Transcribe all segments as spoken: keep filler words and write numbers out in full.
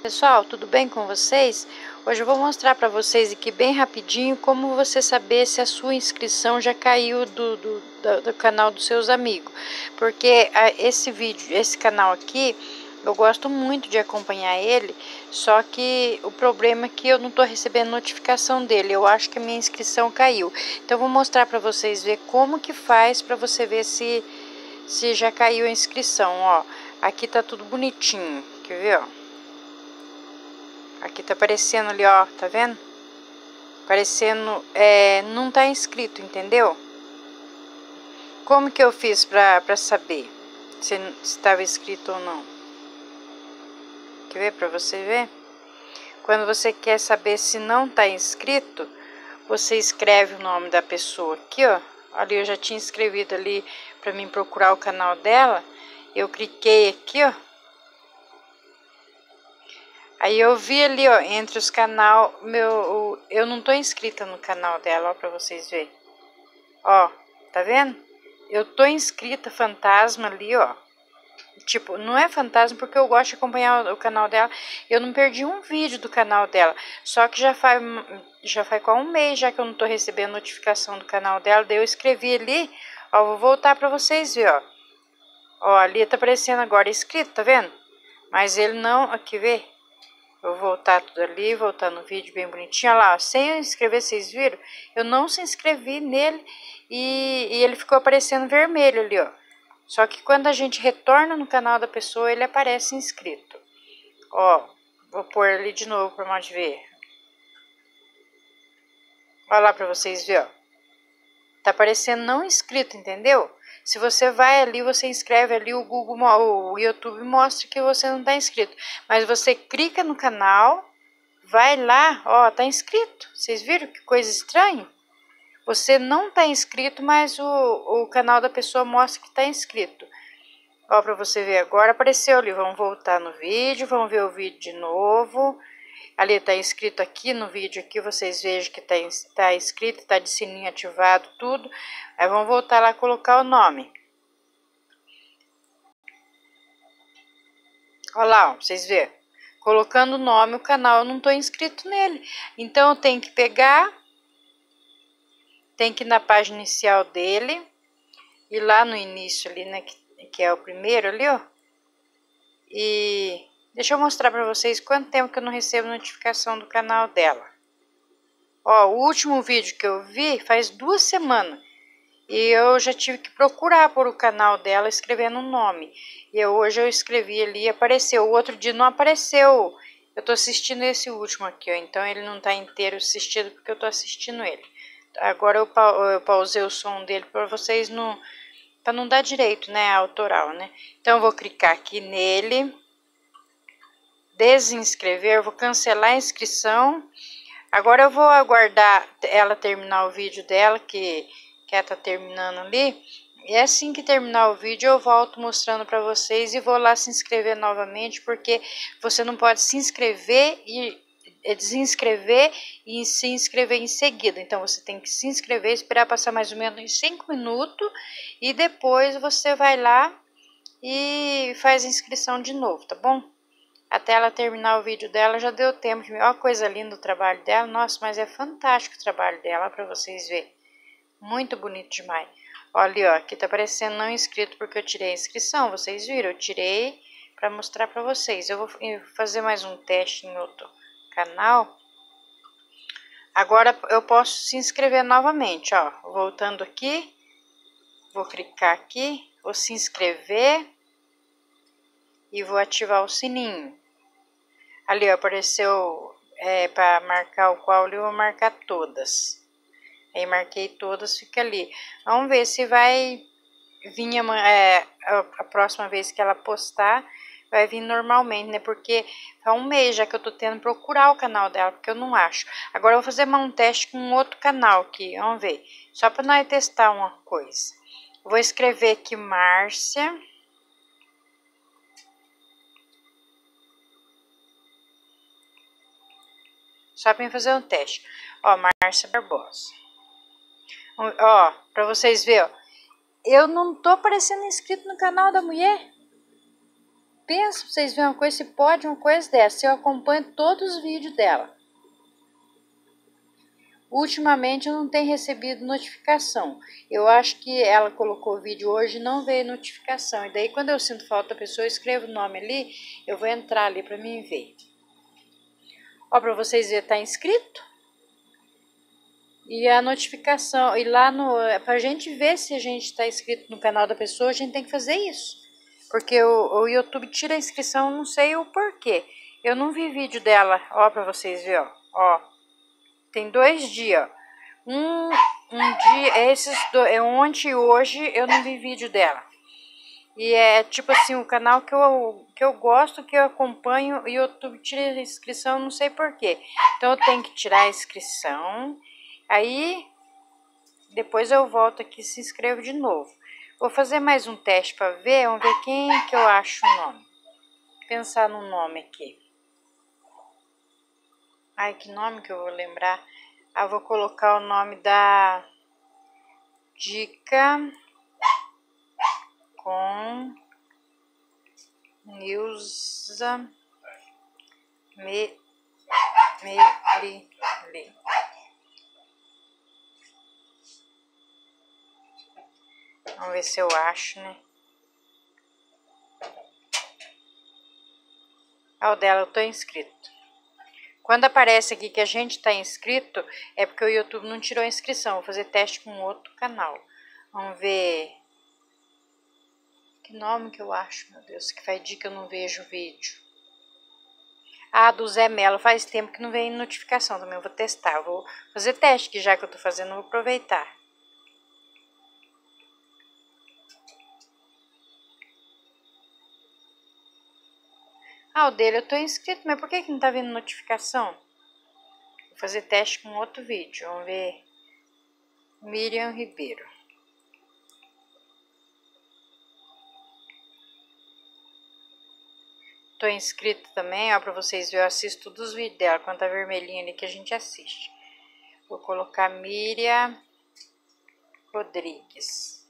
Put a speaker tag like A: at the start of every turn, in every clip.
A: Pessoal, tudo bem com vocês? Hoje eu vou mostrar para vocês aqui bem rapidinho como você saber se a sua inscrição já caiu do, do, do, do canal dos seus amigos. Porque a, esse vídeo, esse canal aqui, eu gosto muito de acompanhar ele, só que o problema é que eu não estou recebendo notificação dele. Eu acho que a minha inscrição caiu. Então eu vou mostrar para vocês ver como que faz para você ver se, se já caiu a inscrição. Ó, aqui tá tudo bonitinho, quer ver, ó? Aqui tá aparecendo ali, ó, tá vendo? Aparecendo, é, não tá inscrito, entendeu? Como que eu fiz pra, pra saber se estava inscrito ou não? Quer ver pra você ver? Quando você quer saber se não tá inscrito, você escreve o nome da pessoa aqui, ó. Ali eu já tinha escrevido ali pra mim procurar o canal dela. Eu cliquei aqui, ó. Aí eu vi ali, ó, entre os canal, meu, eu não tô inscrita no canal dela, ó, pra vocês verem. Ó, tá vendo? Eu tô inscrita fantasma ali, ó. Tipo, não é fantasma porque eu gosto de acompanhar o, o canal dela. Eu não perdi um vídeo do canal dela. Só que já faz, já faz quase um mês já que eu não tô recebendo notificação do canal dela. Daí eu escrevi ali, ó, vou voltar pra vocês verem, ó. Ó, ali tá aparecendo agora inscrito, tá vendo? Mas ele não, aqui, vê. Vou voltar tudo ali, voltar no vídeo bem bonitinho. Olha lá, sem eu inscrever, vocês viram? Eu não se inscrevi nele e, e ele ficou aparecendo vermelho ali, ó. Só que quando a gente retorna no canal da pessoa, ele aparece inscrito. Ó, vou pôr ali de novo pra mais ver. Olha lá pra vocês verem, ó. Tá aparecendo não inscrito, entendeu? Se você vai ali, você inscreve ali, o Google, o YouTube mostra que você não tá inscrito. Mas você clica no canal, vai lá, ó, tá inscrito. Vocês viram que coisa estranha? Você não tá inscrito, mas o, o canal da pessoa mostra que tá inscrito. Ó, pra você ver agora, apareceu ali. Vamos voltar no vídeo, vamos ver o vídeo de novo. Ali tá inscrito aqui no vídeo aqui, vocês vejam que tá, tá inscrito, tá de sininho ativado, tudo. Aí vamos voltar lá e colocar o nome. Olha lá, ó, vocês verem. Colocando o nome, o canal, eu não tô inscrito nele. Então eu tenho que pegar, tem que ir na página inicial dele. E lá no início ali, né, que, que é o primeiro ali, ó. E deixa eu mostrar pra vocês quanto tempo que eu não recebo notificação do canal dela. Ó, o último vídeo que eu vi faz duas semanas. E eu já tive que procurar por o canal dela escrevendo o nome. E eu, hoje eu escrevi ali e apareceu. O outro dia não apareceu. Eu tô assistindo esse último aqui, ó. Então ele não tá inteiro assistido porque eu tô assistindo ele. Agora eu, pa eu pausei o som dele para vocês não... Pra não dar direito, né? Autoral, né? Então eu vou clicar aqui nele. Desinscrever. Eu vou cancelar a inscrição. Agora eu vou aguardar ela terminar o vídeo dela, que, que ela tá terminando ali. E assim que terminar o vídeo eu volto mostrando para vocês e vou lá se inscrever novamente, porque você não pode se inscrever e desinscrever e se inscrever em seguida. Então você tem que se inscrever, esperar passar mais ou menos cinco minutos e depois você vai lá e faz a inscrição de novo, tá bom? Até ela terminar o vídeo dela, já deu tempo de... Olha a coisa linda do trabalho dela. Nossa, mas é fantástico o trabalho dela, para vocês verem. Muito bonito demais. Olha ali, ó, aqui tá aparecendo não inscrito porque eu tirei a inscrição. Vocês viram? Eu tirei para mostrar para vocês. Eu vou fazer mais um teste em outro canal. Agora eu posso se inscrever novamente, ó. Voltando aqui. Vou clicar aqui. Vou se inscrever. E vou ativar o sininho. Ali, ó, apareceu é, para marcar o qual eu vou marcar todas. Aí marquei todas, fica ali. Vamos ver se vai vir é, a próxima vez que ela postar, vai vir normalmente, né? Porque há um mês já que eu tô tendo que procurar o canal dela, porque eu não acho. Agora eu vou fazer um teste com um outro canal aqui, vamos ver. Só para nós testar uma coisa. Vou escrever aqui Márcia. Só para fazer um teste. Ó, Márcia Barbosa. Ó, para vocês verem, ó. Eu não tô aparecendo inscrito no canal da mulher. pensa pra vocês verem uma coisa, se pode uma coisa dessa. Eu acompanho todos os vídeos dela. Ultimamente eu não tenho recebido notificação. Eu acho que ela colocou o vídeo hoje e não veio notificação. E daí quando eu sinto falta da pessoa, eu escrevo o nome ali, eu vou entrar ali para mim ver. Ó, para vocês verem, tá inscrito? E a notificação, e lá no, pra gente ver se a gente está inscrito no canal da pessoa, a gente tem que fazer isso. Porque o, o YouTube tira a inscrição, não sei o porquê. Eu não vi vídeo dela, ó, pra vocês verem, ó. ó. Tem dois dias, ó. Um, um dia, esses dois, é ontem e hoje eu não vi vídeo dela. E é tipo assim, o canal que eu, que eu gosto, que eu acompanho, e o YouTube tira a inscrição, não sei porquê. Então eu tenho que tirar a inscrição, aí depois eu volto aqui e se inscrevo de novo. Vou fazer mais um teste para ver, vamos ver quem que eu acho o nome. Pensar no nome aqui. Ai, que nome que eu vou lembrar? Ah, vou colocar o nome da Dica com Nilza Me, Meli. Vamos ver se eu acho, né? Ah, o dela, eu tô inscrito. Quando aparece aqui que a gente está inscrito, é porque o YouTube não tirou a inscrição. Vou fazer teste com outro canal. Vamos ver. Que nome que eu acho, meu Deus, que faz dia que eu não vejo o vídeo. Ah, do Zé Melo. Faz tempo que não vem notificação também. Eu vou testar. Eu vou fazer teste, que já que eu tô fazendo, eu vou aproveitar. Ah, o dele eu tô inscrito, mas por que que não tá vindo notificação? Vou fazer teste com outro vídeo. Vamos ver. Miriam Ribeiro. Tô inscrito também, ó, pra vocês verem, eu assisto todos os vídeos dela, quando tá vermelhinho ali que a gente assiste. Vou colocar Miriam Rodrigues.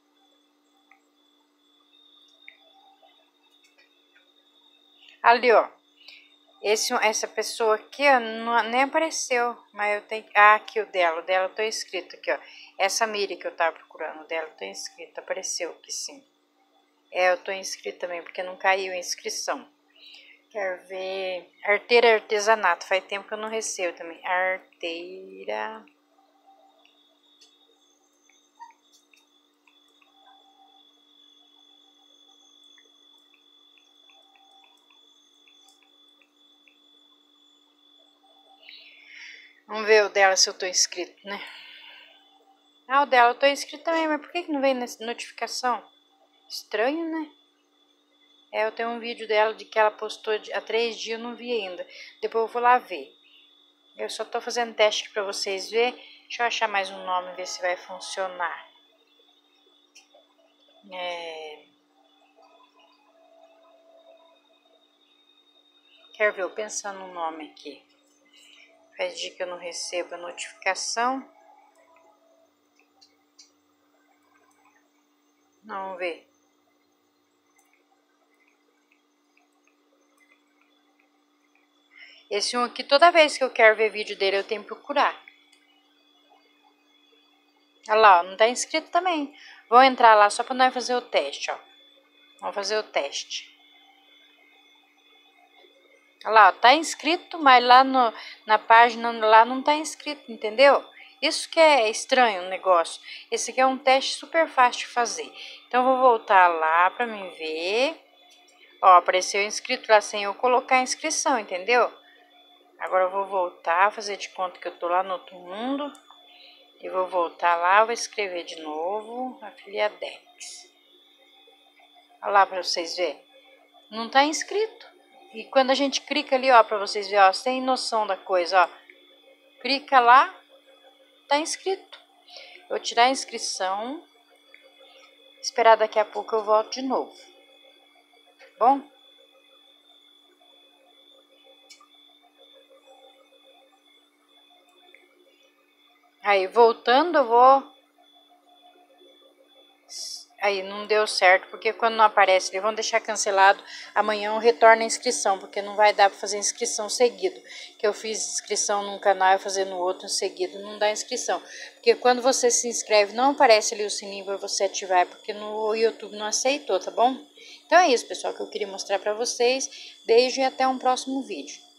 A: Ali, ó. Esse, essa pessoa aqui, ó, não, nem apareceu, mas eu tenho... Ah, aqui o dela, o dela eu tô inscrito aqui, ó. Essa Miriam que eu tava procurando, o dela eu tô inscrito, apareceu aqui sim. É, eu tô inscrito também, porque não caiu a inscrição. Quero ver... Arteira Artesanato, faz tempo que eu não recebo também. Arteira... Vamos ver o dela se eu tô inscrito, né? Ah, o dela eu tô inscrito também, mas por que que não vem nessa notificação? Estranho, né? É, eu tenho um vídeo dela de que ela postou há três dias, eu não vi ainda. Depois eu vou lá ver. Eu só tô fazendo teste aqui pra vocês verem. Deixa eu achar mais um nome, ver se vai funcionar. É... Quero ver, eu pensando no nome aqui. Faz dia que eu não recebo a notificação. Vamos ver. Esse um aqui, toda vez que eu quero ver vídeo dele, eu tenho que procurar. Olha lá, ó, não tá inscrito também. Vou entrar lá só pra nós fazer o teste, ó. Vamos fazer o teste. Olha lá, ó, tá inscrito, mas lá no, na página lá não tá inscrito, entendeu? Isso que é estranho o negócio. Esse aqui é um teste super fácil de fazer. Então, eu vou voltar lá pra mim ver. Ó, apareceu inscrito lá sem eu colocar a inscrição, entendeu? Agora eu vou voltar, fazer de conta que eu tô lá no outro mundo. E vou voltar lá, vou escrever de novo, Afiliadex. Olha lá pra vocês verem. Não tá inscrito. E quando a gente clica ali, ó, pra vocês verem, ó, sem noção da coisa, ó. Clica lá, tá inscrito. Eu vou tirar a inscrição. Esperar daqui a pouco eu volto de novo. Bom? Aí, voltando, eu vou... Aí não deu certo, porque quando não aparece, eles vão deixar cancelado. Amanhã eu retorno a inscrição, porque não vai dar para fazer inscrição seguido. Que eu fiz inscrição num canal e fazer no outro seguido, não dá inscrição. Porque quando você se inscreve, não aparece ali o sininho para você ativar, porque no YouTube não aceitou, tá bom? Então é isso, pessoal, que eu queria mostrar para vocês. Beijo e até um próximo vídeo.